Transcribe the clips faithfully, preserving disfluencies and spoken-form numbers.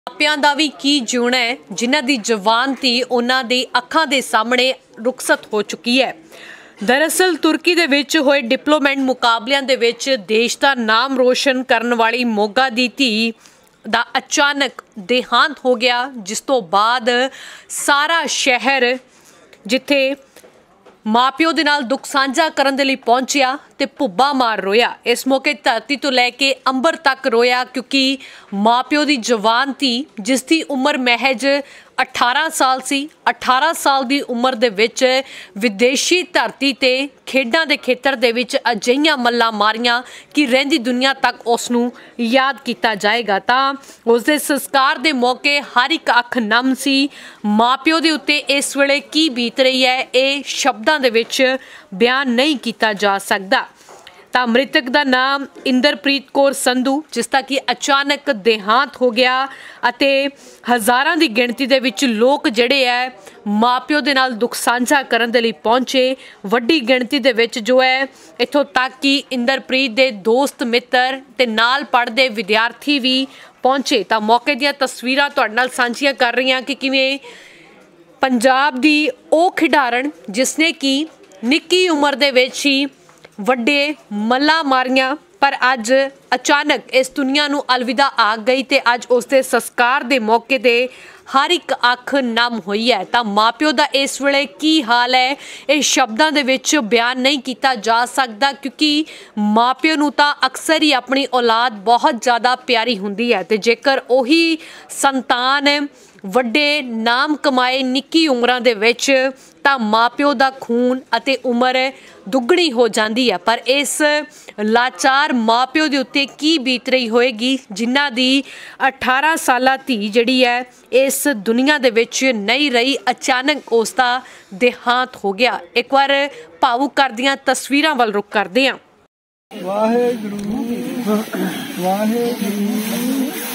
ਮਾਪਿਆਂ ਦਾ ਵੀ ਕੀ ਜਿਉਣਾ ਹੈ ਜਿਨ੍ਹਾਂ ਦੀ ਜਵਾਨ ਧੀ ਉਹਨਾਂ ਦੀ ਅੱਖਾਂ ਦੇ ਸਾਹਮਣੇ ਰੁਖਸਤ ਹੋ ਚੁੱਕੀ ਹੈ। दरअसल तुर्की दे विच होए डिप्लोमेट मुकाबलियां दे विच देश का नाम रोशन करने वाली मोगा दी धी दा अचानक देहांत हो गया, जिस तो बाद सारा शहर जिथे माँ प्यो दे नाल दुख साझा करन दे लई पहुंचिया ते भुब्बा मार रोया। इस मौके धरती तो लैके अंबर तक रोया, क्योंकि माँ प्यो दी जवान धी जिसकी उम्र महज अठारह साल सी अठारह साल की उम्र दे विच विदेशी धरती ते खेडां दे खेतर दे विच अजिहियां मल्लां मारियां कि रहिंदी दुनिया तक उसनूं याद किया जाएगा। तां उसदे संस्कार दे मौके हर एक अख नम सी। माँ प्यो दे उत्ते इस वेले की बीत रही है ये शब्दां दे विच बयान नहीं किया जा सकदा। ਤਾਂ मृतक का नाम इंदरप्रीत कौर संधू, जिसका कि अचानक देहांत हो गया ਅਤੇ हज़ारां ਦੀ ਗਿਣਤੀ ਦੇ ਵਿੱਚ ਲੋਕ ਜਿਹੜੇ ਹੈ ਮਾਂ ਪਿਓ ਦੇ ਨਾਲ ਦੁੱਖ ਸਾਂਝਾ ਕਰਨ ਦੇ ਲਈ ਪਹੁੰਚੇ। ਵੱਡੀ ਗਿਣਤੀ ਦੇ ਵਿੱਚ ਜੋ ਹੈ ਇੱਥੋਂ ਤੱਕ ਕਿ ਇੰਦਰਪ੍ਰੀਤ ਦੇ ਦੋਸਤ ਮਿੱਤਰ ਤੇ ਨਾਲ ਪੜ੍ਹਦੇ ਵਿਦਿਆਰਥੀ ਵੀ ਪਹੁੰਚੇ। ਤਾਂ ਮੌਕੇ ਦੀਆਂ ਤਸਵੀਰਾਂ ਤੁਹਾਡੇ ਨਾਲ ਸਾਂਝੀਆਂ ਕਰ ਰਹੀ ਹਾਂ ਕਿ ਕਿਵੇਂ ਪੰਜਾਬ ਦੀ ਉਹ ਖਿਡਾਰਨ जिसने कि ਨਿੱਕੀ ਉਮਰ ਦੇ ਵਿੱਚ ਹੀ ਵੱਡੇ ਮੱਲਾਂ ਮਾਰੀਆਂ, पर अज अचानक इस दुनिया नूं अलविदा आ गई ते अज उसके संस्कार के मौके ते हर एक अख नम हुई है। तो माँ प्यो का इस वेले की हाल है ये शब्दों के विच बयान नहीं किया जा सकता, क्योंकि माँ प्यो नूं तां अक्सर ही अपनी औलाद बहुत ज़्यादा प्यारी हुंदी है ते जेकर उही संतान ਵੱਡੇ नाम कमाए निक्की उम्रां दे विच तां माँ प्यो का खून अते उम्र दुगनी हो जाती है। पर इस लाचार माँ प्यो के उत्ते की बीत रही होएगी जिन्हां दी अठारह साला धी जिहड़ी है इस दुनिया दे विच नहीं रही, अचानक उसका देहांत हो गया। एक बार भावुक करदियां तस्वीरां वल रुख करदे हां। वाहिगुरू वाहिगुरू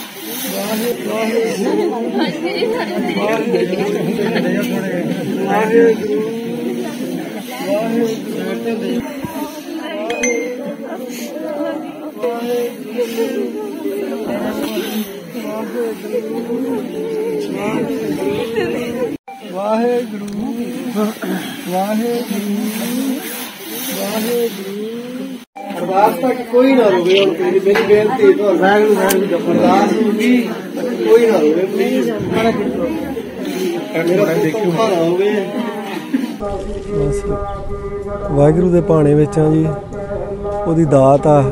अरदास तक कोई ना रोवे, मेरी बेनती तो वाहिगुरू वाहिगुरू जप अरदास होगी कोई ना रोवे प्लीज, मेरा देखो ना रोवे। बस वाहिगुरू दे भाणे विच आ जी, ओदी दात आ,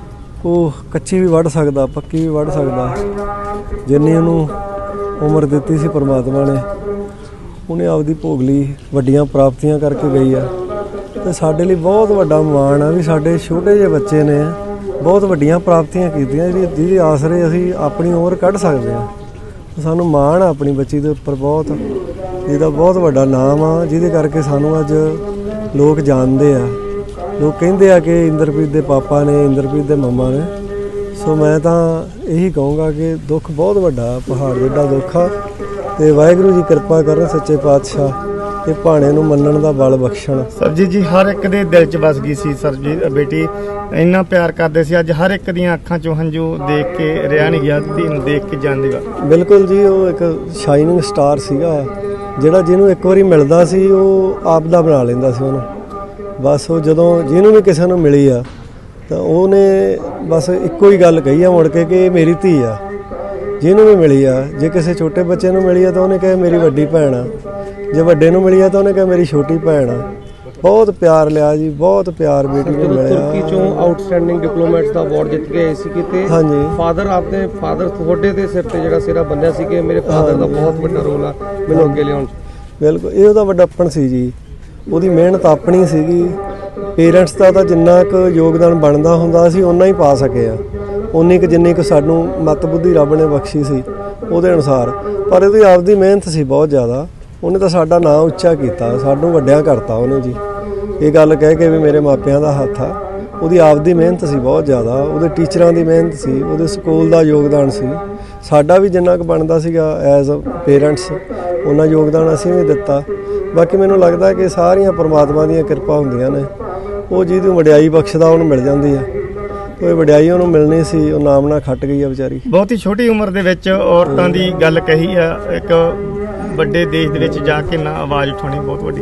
ਉਹ ਕੱਚੀ ਵੀ ਵੱਢ ਸਕਦਾ ਪੱਕੀ ਵੀ ਵੱਢ ਸਕਦਾ। ਜਿੰਨੀ ਉਹਨੂੰ ਉਮਰ ਦਿੱਤੀ ਸੀ ਪਰਮਾਤਮਾ ਨੇ, ਉਹਨੇ ਆਪਦੀ ਭੋਗ ਲਈ ਵੱਡੀਆਂ ਪ੍ਰਾਪਤੀਆਂ ਕਰਕੇ ਗਈ ਆ ਤੇ ਸਾਡੇ ਲਈ ਬਹੁਤ ਵੱਡਾ ਮਾਣ ਆ ਵੀ ਸਾਡੇ ਛੋਟੇ ਜਿਹੇ ਬੱਚੇ ਨੇ ਬਹੁਤ ਵੱਡੀਆਂ ਪ੍ਰਾਪਤੀਆਂ ਕੀਤੀਆਂ ਜਿਹੜੀ ਜਿਹਦੇ ਆਸਰੇ ਅਸੀਂ ਆਪਣੀ ਉਮਰ ਕੱਢ ਸਕਦੇ ਹਾਂ। ਸਾਨੂੰ ਮਾਣ ਆ ਆਪਣੀ ਬੱਚੀ ਦੇ ਉੱਪਰ ਬਹੁਤ, ਜਿਹਦਾ ਬਹੁਤ ਵੱਡਾ ਨਾਮ ਆ, ਜਿਹਦੇ ਕਰਕੇ ਸਾਨੂੰ ਅੱਜ ਲੋਕ ਜਾਣਦੇ ਆ। लोग कहते हैं कि इंदरप्रीत के पापा ने इंदरप्रीत के मम्मा ने। सो मैं तो यही कहूँगा कि दुख बहुत वड्डा पहाड़ जिड्डा दुख आ ते वाहिगुरू जी कृपा करन सच्चे पातशाह ते भाणे नूं मन्नण दा बल बख्शण। सर जी जी हर एक दे दिल च बस गई सी सर जी, बेटी इन्ना प्यार करते सी, अज हर एक दियां अखां चों हंझू देख के रिहा नहीं गया, धी नूं देख के जांदी वा। बिल्कुल जी, वो एक शाइनिंग स्टार सीगा जिहड़ा जिहनूं एक वारी मिलदा सी वो आप दा बना लैंदा सी उहनूं। बस वो जदों जिन्हों भी किसी नूं मिली आ तो उन्हें बस इक्को ही गल कही आ मुड़ के कि मेरी धी आ। जिन्हों भी मिली आ, जे किसी छोटे बच्चे नूं मिली आ तो उन्हें कहे मेरी वड्डी भैन आ, जे वड्डे नूं मिली आ तो उन्हें कहे मेरी छोटी भैन आ। बहुत प्यार लिया जी, बहुत प्यार बेटी नूं मिलिया। तुर्की चों आउटस्टैंडिंग डिप्लोमेट्स दा अवार्ड जित के आए सी किते। हाँ जी, फादर आपने फादर थोड़े दे सिर ते जिहड़ा सिरा बंदिया सी कि मेरे फादर दा बहुत वड्डा रोल आ मैनूं अगे लियाउण च। बिल्कुल ये उहदा वड्डापण सी जी, ਉਹਦੀ ਮਿਹਨਤ ਆਪਣੀ ਸੀਗੀ। ਪੇਰੈਂਟਸ ਦਾ ਤਾਂ ਜਿੰਨਾ ਕੁ ਯੋਗਦਾਨ ਬਣਦਾ ਹੁੰਦਾ ਸੀ ਓਨਾ ਹੀ ਪਾ ਸਕੇ ਆ, ਉਨੀ ਕੁ ਜਿੰਨੀ ਕੁ ਸਾਨੂੰ ਮੱਤ ਬੁੱਧੀ ਰੱਬ ਨੇ ਬਖਸ਼ੀ ਸੀ ਉਹਦੇ ਅਨੁਸਾਰ। ਪਰ ਇਹਦੀ ਆਪਦੀ ਮਿਹਨਤ ਸੀ ਬਹੁਤ ਜ਼ਿਆਦਾ, ਉਹਨੇ ਤਾਂ ਸਾਡਾ ਨਾਂ ਉੱਚਾ ਕੀਤਾ, ਸਾਨੂੰ ਵੱਡਿਆਂ ਕਰਤਾ ਉਹਨੇ ਜੀ। ਇਹ ਗੱਲ ਕਹਿ ਕੇ ਵੀ ਮੇਰੇ ਮਾਪਿਆਂ ਦਾ ਹੱਥ ਆ, ਉਹਦੀ ਆਪਦੀ ਮਿਹਨਤ ਸੀ ਬਹੁਤ ਜ਼ਿਆਦਾ, ਉਹਦੇ ਟੀਚਰਾਂ ਦੀ ਮਿਹਨਤ ਸੀ, ਉਹਦੇ ਸਕੂਲ ਦਾ ਯੋਗਦਾਨ ਸੀ। ਸਾਡਾ ਵੀ ਜਿੰਨਾ ਕੁ ਬਣਦਾ ਸੀਗਾ ਐਜ਼ ਪੇਰੈਂਟਸ ਉਹਨਾਂ ਯੋਗਦਾਨ ਅਸੀਂ ਵੀ ਦਿੱਤਾ। बाकी मैनूं लगता कि सारियां परमात्मा दी किरपा हुंदियां ने, वो जिहदी वडियाई बख्शदा उहनूं मिल जांदी है। ਕੋਈ ਵਡਿਆਈ ਉਹਨੂੰ ਮਿਲਣੀ ਸੀ, ਉਹ ਨਾਮ ਨਾਲ ਖੱਟ ਗਈ ਆ ਵਿਚਾਰੀ। ਬਹੁਤ ਹੀ ਛੋਟੀ ਉਮਰ ਦੇ ਵਿੱਚ ਔਰਤਾਂ ਦੀ ਗੱਲ ਕਹੀ ਆ, ਇੱਕ ਵੱਡੇ ਦੇਸ਼ ਦੇ ਵਿੱਚ ਜਾ ਕੇ ਨਾ ਆਵਾਜ਼ ਉਠਾਉਣੀ ਬਹੁਤ ਵੱਡੀ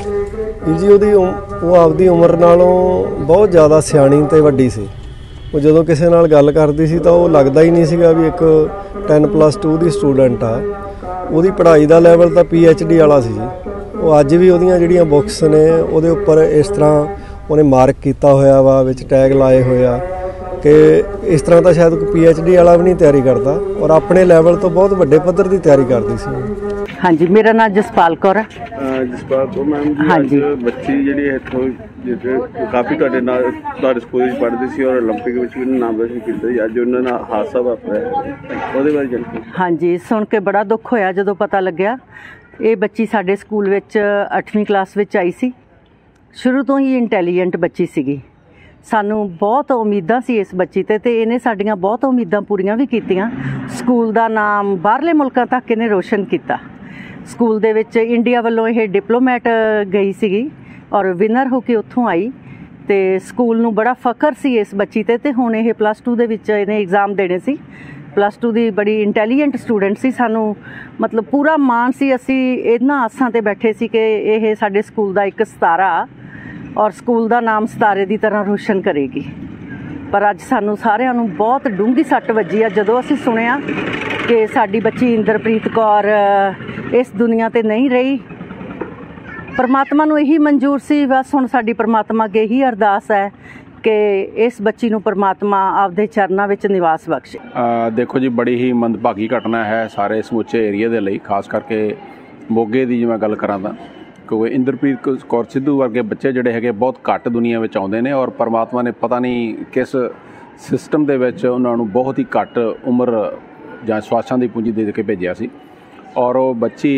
ਜੀ। ਉਹਦੀ ਉਹ ਆਪਦੀ ਉਮਰ ਨਾਲੋਂ ਬਹੁਤ ਜ਼ਿਆਦਾ ਸਿਆਣੀ ਤੇ ਵੱਡੀ ਸੀ। ਉਹ ਜਦੋਂ ਕਿਸੇ ਨਾਲ ਗੱਲ ਕਰਦੀ ਸੀ ਤਾਂ ਉਹ ਲੱਗਦਾ ਹੀ ਨਹੀਂ ਸੀਗਾ ਵੀ ਇੱਕ ਟੈਨ ਪਲੱਸ ਟੂ ਦੀ ਸਟੂਡੈਂਟ ਆ। ਉਹਦੀ ਪੜ੍ਹਾਈ ਦਾ ਲੈਵਲ ਤਾਂ ਪੀ ਐਚ ਡੀ ਵਾਲਾ ਸੀ ਜੀ। ਉਹ ਅੱਜ ਵੀ ਉਹਦੀਆਂ ਜਿਹੜੀਆਂ ਬੁੱਕਸ ਨੇ ਉਹਦੇ ਉੱਪਰ ਇਸ ਤਰ੍ਹਾਂ ਉਹਨੇ ਮਾਰਕ ਕੀਤਾ ਹੋਇਆ ਵਾ, ਵਿੱਚ ਟੈਗ ਲਾਏ ਹੋਏ ਆ ਕਿ ਇਸ ਤਰ੍ਹਾਂ ਤਾਂ ਸ਼ਾਇਦ ਕੋਈ ਪੀ ਐਚ ਡੀ ਵਾਲਾ ਵੀ ਨਹੀਂ ਤਿਆਰੀ ਕਰਦਾ, ਔਰ ਆਪਣੇ ਲੈਵਲ ਤੋਂ ਬਹੁਤ ਵੱਡੇ ਪੱਧਰ ਦੀ ਤਿਆਰੀ ਕਰਦੀ ਸੀ। ਹਾਂਜੀ, ਮੇਰਾ ਨਾਮ ਜਸਪਾਲ ਕੌਰ ਹੈ। ਜਸਪਾਲ ਕੌਰ ਮੈਮ ਜੀ, ਹਾਂਜੀ। ਅੱਜ ਬੱਚੀ ਜਿਹੜੀ ਇੱਥੋਂ ਜਿੱਥੇ ਕਾਫੀ ਤੁਹਾਡੇ ਨਾਲ ਤੁਹਾਡੇ ਸਕੂਲ ਵਿੱਚ ਪੜ੍ਹਦੀ ਸੀ ਔਰ 올림픽 ਵਿੱਚ ਵੀ ਨਾਮ ਰੋਸ਼ਨ ਕੀਤਾ ਸੀ, ਅੱਜ ਉਹਨਾਂ ਨਾਲ ਹਾਦਸਾ ਵਾਪਰਿਆ, ਉਹਦੇ ਬਾਰੇ ਜਾਣਕਾਰੀ। ਹਾਂਜੀ, ਸੁਣ ਕੇ ਬੜਾ ਦੁੱਖ ਹੋਇਆ ਜਦੋਂ ਪਤਾ ਲੱਗਿਆ। ਇਹ ਬੱਚੀ ਸਾਡੇ ਸਕੂਲ ਵਿੱਚ ਅੱਠਵੀਂ ਕਲਾਸ ਵਿੱਚ ਆਈ ਸੀ। ਸ਼ੁਰੂ ਤੋਂ ਹੀ ਇੰਟੈਲੀਜੈਂਟ ਬੱਚੀ ਸੀਗੀ। ਸਾਨੂੰ ਬਹੁਤ ਉਮੀਦਾਂ ਸੀ ਇਸ ਬੱਚੀ 'ਤੇ ਅਤੇ ਇਹਨੇ ਸਾਡੀਆਂ ਬਹੁਤ ਉਮੀਦਾਂ ਪੂਰੀਆਂ ਵੀ ਕੀਤੀਆਂ। ਸਕੂਲ ਦਾ ਨਾਮ ਬਾਹਰਲੇ ਮੁਲਕਾਂ ਤੱਕ ਇਹਨੇ ਰੋਸ਼ਨ ਕੀਤਾ। ਸਕੂਲ ਦੇ ਵਿੱਚ ਇੰਡੀਆ ਵੱਲੋਂ ਇਹ ਡਿਪਲੋਮੈਟ ਗਈ ਸੀਗੀ ਔਰ ਵਿਨਰ ਹੋ ਕੇ ਉੱਥੋਂ ਆਈ, ਅਤੇ ਸਕੂਲ ਨੂੰ ਬੜਾ ਫਖਰ ਸੀ ਇਸ ਬੱਚੀ 'ਤੇ। ਅਤੇ ਹੁਣ ਇਹ ਪਲੱਸ ਟੂ ਦੇ ਵਿੱਚ ਇਹਨੇ ਐਗਜ਼ਾਮ ਦੇਣੇ ਸੀ। ਪਲੱਸ ਟੂ ਦੀ ਬੜੀ ਇੰਟੈਲੀਜੈਂਟ ਸਟੂਡੈਂਟ ਸੀ। ਸਾਨੂੰ ਮਤਲਬ ਪੂਰਾ ਮਾਣ ਸੀ। ਅਸੀਂ ਇਹਨਾਂ ਆਸਾਂ 'ਤੇ ਬੈਠੇ ਸੀ ਕਿ ਇਹ ਸਾਡੇ ਸਕੂਲ ਦਾ ਇੱਕ ਸਿਤਾਰਾ ਔਰ ਸਕੂਲ ਦਾ ਨਾਮ ਸਿਤਾਰੇ ਦੀ ਤਰ੍ਹਾਂ ਰੋਸ਼ਨ ਕਰੇਗੀ। ਪਰ ਅੱਜ ਸਾਨੂੰ ਸਾਰਿਆਂ ਨੂੰ ਬਹੁਤ ਡੂੰਘੀ ਸੱਟ ਵੱਜੀ ਆ ਜਦੋਂ ਅਸੀਂ ਸੁਣਿਆ ਕਿ ਸਾਡੀ ਬੱਚੀ ਇੰਦਰਪ੍ਰੀਤ ਕੌਰ ਇਸ ਦੁਨੀਆ 'ਤੇ ਨਹੀਂ ਰਹੀ। ਪਰਮਾਤਮਾ ਨੂੰ ਇਹੀ ਮਨਜ਼ੂਰ ਸੀ। ਬਸ ਹੁਣ ਸਾਡੀ ਪਰਮਾਤਮਾ ਅੱਗੇ ਇਹੀ ਅਰਦਾਸ ਹੈ ਕਿ ਇਸ ਬੱਚੀ ਨੂੰ ਪਰਮਾਤਮਾ ਆਪਦੇ ਚਰਨਾਂ ਵਿੱਚ ਨਿਵਾਸ ਬਖਸ਼ੇ। ਦੇਖੋ ਜੀ, ਬੜੀ ਹੀ ਮੰਦਭਾਗੀ ਘਟਨਾ ਹੈ ਸਾਰੇ ਸਮੁੱਚੇ ਏਰੀਆ ਦੇ ਲਈ, ਖਾਸ ਕਰਕੇ ਮੋਗੇ ਦੀ ਜੇ ਮੈਂ ਗੱਲ ਕਰਾਂ ਤਾਂ, ਕਿਉਂਕਿ ਇੰਦਰਪ੍ਰੀਤ ਕੌਰ ਸਿੱਧੂ ਵਰਗੇ ਬੱਚੇ ਜਿਹੜੇ ਹੈਗੇ ਬਹੁਤ ਘੱਟ ਦੁਨੀਆ ਵਿੱਚ ਆਉਂਦੇ ਨੇ ਔਰ ਪਰਮਾਤਮਾ ਨੇ ਪਤਾ ਨਹੀਂ ਕਿਸ ਸਿਸਟਮ ਦੇ ਵਿੱਚ ਉਹਨਾਂ ਨੂੰ ਬਹੁਤ ਹੀ ਘੱਟ ਉਮਰ ਜਾਂ ਸਵਾਸਾਂ ਦੀ ਪੂੰਜੀ ਦੇ ਕੇ ਭੇਜਿਆ ਸੀ। ਔਰ ਉਹ ਬੱਚੀ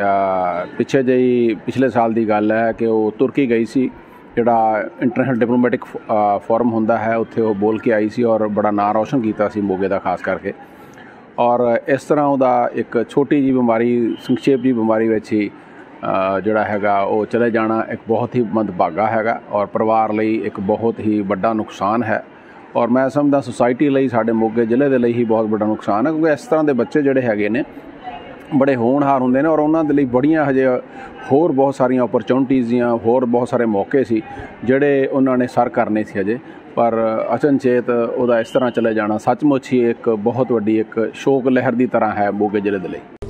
ਪਿੱਛੇ ਜਿਹੀ ਪਿਛਲੇ ਸਾਲ ਦੀ ਗੱਲ ਹੈ ਕਿ ਉਹ ਤੁਰਕੀ ਗਈ ਸੀ, ਜਿਹੜਾ ਇੰਟਰਨੈਸ਼ਨਲ ਡਿਪਲੋਮੈਟਿਕ ਫੋਰਮ ਹੁੰਦਾ ਹੈ, ਉੱਥੇ ਉਹ ਬੋਲ ਕੇ ਆਈ ਸੀ ਔਰ ਬੜਾ ਨਾਂ ਰੌਸ਼ਨ ਕੀਤਾ ਸੀ ਮੋਗੇ ਦਾ ਖਾਸ ਕਰਕੇ। ਔਰ ਇਸ ਤਰ੍ਹਾਂ ਉਹਦਾ ਇੱਕ ਛੋਟੀ ਜਿਹੀ ਬਿਮਾਰੀ, ਸੰਖੇਪ ਜਿਹੀ ਬਿਮਾਰੀ ਵਿੱਚ ਹੀ ਜਿਹੜਾ ਹੈਗਾ ਉਹ ਚਲੇ ਜਾਣਾ ਇੱਕ ਬਹੁਤ ਹੀ ਮੰਦਭਾਗਾ ਹੈਗਾ ਔਰ ਪਰਿਵਾਰ ਲਈ ਇੱਕ ਬਹੁਤ ਹੀ ਵੱਡਾ ਨੁਕਸਾਨ ਹੈ। ਔਰ ਮੈਂ ਸਮਝਦਾ ਸੁਸਾਇਟੀ ਲਈ, ਸਾਡੇ ਮੋਗੇ ਜ਼ਿਲ੍ਹੇ ਦੇ ਲਈ ਹੀ ਬਹੁਤ ਵੱਡਾ ਨੁਕਸਾਨ ਹੈ, ਕਿਉਂਕਿ ਇਸ ਤਰ੍ਹਾਂ ਦੇ ਬੱਚੇ ਜਿਹੜੇ ਹੈਗੇ ਨੇ ਬੜੇ ਹੋਣਹਾਰ ਹੁੰਦੇ ਨੇ ਔਰ ਉਹਨਾਂ ਦੇ ਲਈ ਬੜੀਆਂ ਹਜੇ ਹੋਰ ਬਹੁਤ ਸਾਰੀਆਂ ਓਪਰਚੁਨਿਟੀਜ਼ ਦੀਆਂ ਹੋਰ ਬਹੁਤ ਸਾਰੇ ਮੌਕੇ ਸੀ ਜਿਹੜੇ ਉਹਨਾਂ ਨੇ ਸਰ ਕਰਨੇ ਸੀ ਹਜੇ, ਪਰ ਅਚਨਚੇਤ ਉਹਦਾ ਇਸ ਤਰ੍ਹਾਂ ਚਲੇ ਜਾਣਾ ਸੱਚਮੁੱਚ ਹੀ ਇੱਕ ਬਹੁਤ ਵੱਡੀ ਇੱਕ ਸ਼ੋਕ ਲਹਿਰ ਦੀ ਤਰ੍ਹਾਂ ਹੈ ਮੋਗੇ ਜ਼ਿਲ੍ਹੇ ਦੇ ਲਈ।